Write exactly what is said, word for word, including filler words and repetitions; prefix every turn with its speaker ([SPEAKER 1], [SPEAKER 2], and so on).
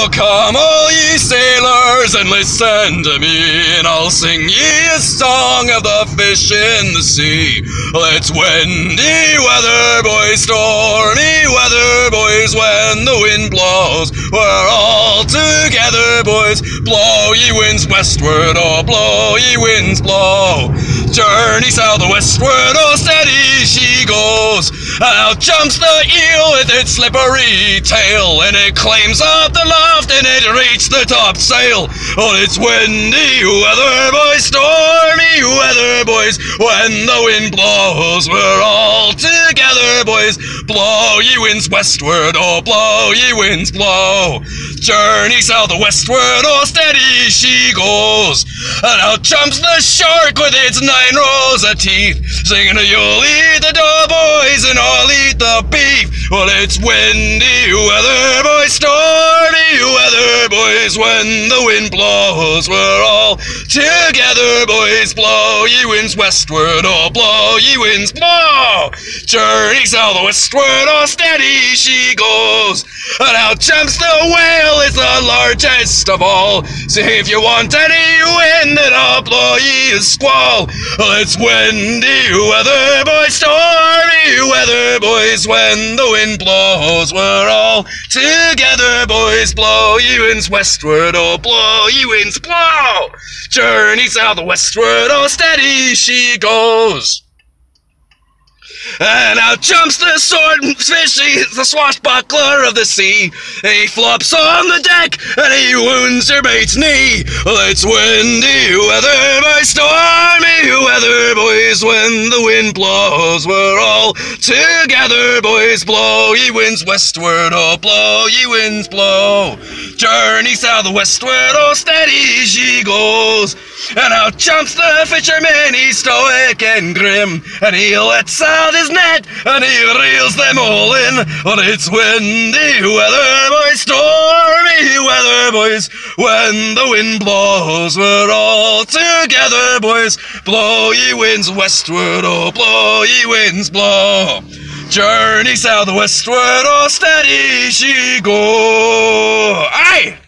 [SPEAKER 1] So come all ye sailors and listen to me, and I'll sing ye a song of the fish in the sea. It's windy weather, boys, stormy weather, boys, when the wind blows. We're all together, boys, blow ye winds westward, oh blow ye winds blow. Journey south westward, oh steady she goes. Out jumps the eel with its slippery tail, and it climbs up the loft and it reached the topsail. Oh, it's windy weather, boys, stormy weather, boys, when the wind blows. We're all together, boys, blow ye winds westward, oh blow ye winds blow. Journey south westward, oh steady she goes. And out jumps the shark with its nine rows of teeth, singing, you'll eat the dough, boys, and I'll eat the beef. Well, it's windy weather, boys, stormy weather, boys, when the wind blows. We're all together, boys, blow ye winds westward, oh blow ye winds blow. Journey south westward, oh steady she goes. And out jumps the whale, it's the largest of all. See if you want any wind, then I'll blow ye a squall. Well, it's windy weather, boys, stormy weather, boys, when the wind blows. We're all together, boys, blow ye winds westward, oh blow ye winds blow. Journey south westward, oh steady she goes. And out jumps the swordfish, he's the swashbuckler of the sea. He flops on the deck and he wounds her mate's knee. Well, it's windy weather, boys, stormy weather, boys, when the wind blows. We're all together, boys, blow ye winds westward, oh blow ye winds blow. Journey south westward, oh steady she goes. And out jumps the fisherman, he's stoic and grim, and he lets out his net and he reels them all in. Well, it's windy weather, boys, stormy weather, boys, when the wind blows. We're all together, boys, blow ye winds westward, oh blow ye winds blow. Journey south westward, oh steady she go. Aye!